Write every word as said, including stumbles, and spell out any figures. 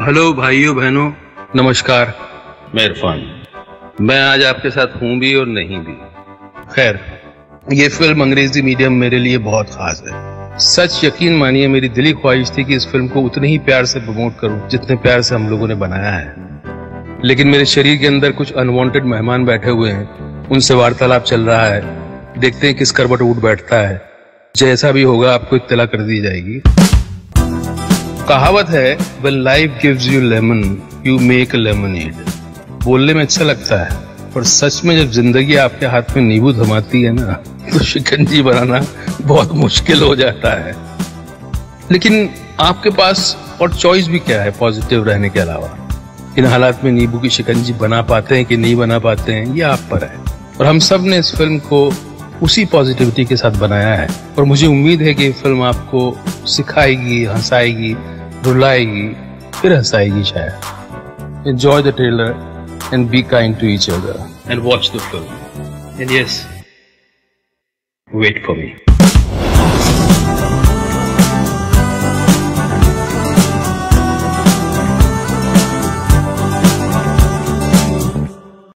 Hello भाइयों बहनों, नमस्कार। मैं इरफान। मैं आज आपके साथ हूं भी और नहीं भी। खैर, ये फिल्म अंग्रेजी मीडियम मेरे लिए बहुत खास है। सच यकीन मानिए, मेरी दिली ख्वाहिश थी कि इस फिल्म को उतने ही प्यार से प्रमोट करूं जितने प्यार से हम लोगों ने बनाया है। लेकिन मेरे शरीर के अंदर कुछ अनवांटेड मेहमान बैठे हुए हैं, उनसे वार्तालाप चल रहा है। देखते हैं किस करवट उठ बैठता है। जैसा भी होगा आपको इत्तला कर दी जाएगी। कहावत है, when life gives you lemon, you make a lemonade। बोलने में अच्छा लगता है, पर सच में जब जिंदगी आपके हाथ में नींबू थमाती है ना, तो शिकंजी बनाना बहुत मुश्किल हो जाता है। लेकिन आपके पास और चॉइस भी क्या है पॉजिटिव रहने के अलावा। इन हालात में नींबू की शिकंजी बना पाते हैं कि नहीं बना पाते हैं, ये आप पर है। और हम सब ने इस फिल्म को उसी पॉजिटिविटी के साथ बनाया है। और मुझे उम्मीद है कि ये फिल्म आपको सिखाएगी, हंसाएगी, रुलाएगी, फिर हंसाएगी शायद। Enjoy the trailer and be kind to each other and watch the film. And yes, wait for me.